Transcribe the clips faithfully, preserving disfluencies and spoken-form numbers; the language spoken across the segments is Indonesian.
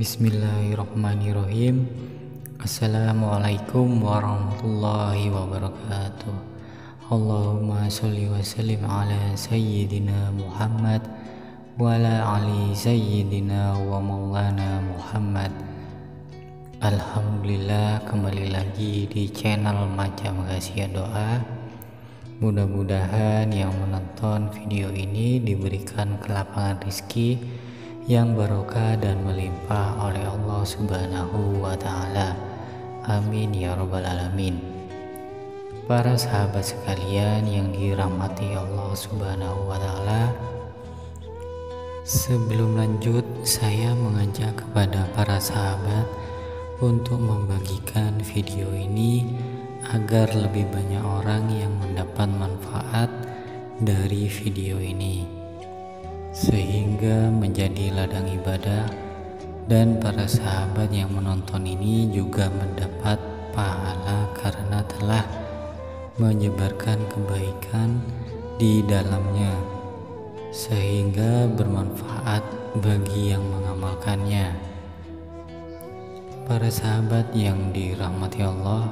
Bismillahirrahmanirrahim. Assalamualaikum warahmatullahi wabarakatuh. Allahumma sholli wa sallim ala sayyidina Muhammad wa ala ali sayyidina wa maulana Muhammad. Alhamdulillah, kembali lagi di channel Macam Rahasia Doa. Mudah-mudahan yang menonton video ini diberikan kelapangan rezeki yang barokah dan melimpah oleh Allah Subhanahu wa Ta'ala. Amin ya Rabbal Alamin. Para sahabat sekalian yang dirahmati Allah Subhanahu wa Ta'ala, sebelum lanjut saya mengajak kepada para sahabat untuk membagikan video ini agar lebih banyak orang yang mendapat manfaat dari video ini, sehingga menjadi ladang ibadah, dan para sahabat yang menonton ini juga mendapat pahala karena telah menyebarkan kebaikan di dalamnya, sehingga bermanfaat bagi yang mengamalkannya. Para sahabat yang dirahmati Allah,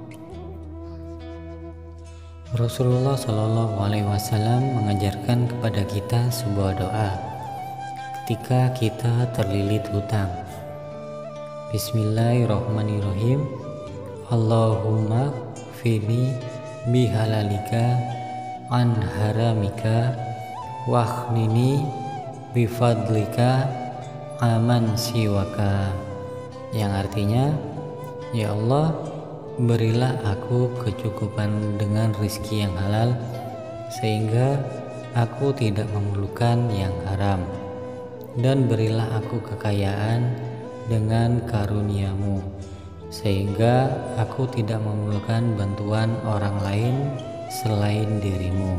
Rasulullah Shallallahu Alaihi Wasallam mengajarkan kepada kita sebuah doa ketika kita terlilit hutang. Bismillahirrahmanirrahim. Allahumma fini bihalalika an haramika wakhnini bifadlika aman siwaka, yang artinya, ya Allah, berilah aku kecukupan dengan rizki yang halal, sehingga aku tidak memerlukan yang haram, dan berilah aku kekayaan dengan karuniamu, sehingga aku tidak memerlukan bantuan orang lain selain dirimu.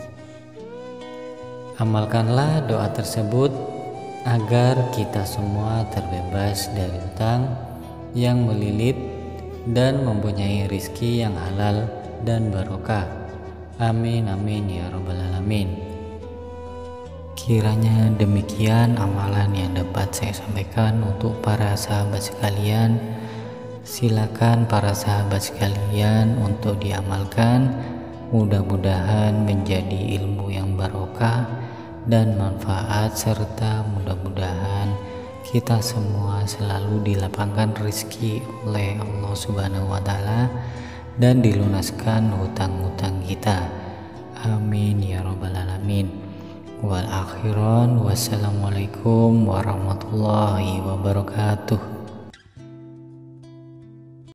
Amalkanlah doa tersebut agar kita semua terbebas dari hutang yang melilit dan mempunyai rizki yang halal dan barokah. Amin amin ya Rabbal Alamin. Kiranya demikian amalan yang dapat saya sampaikan untuk para sahabat sekalian. Silakan para sahabat sekalian untuk diamalkan. Mudah-mudahan menjadi ilmu yang barokah dan manfaat, serta mudah-mudahan kita semua selalu dilapangkan rezeki oleh Allah Subhanahu wa Ta'ala dan dilunaskan hutang-hutang kita. Amin ya Rabbal Alamin. Wal akhiran, wassalamualaikum warahmatullahi wabarakatuh.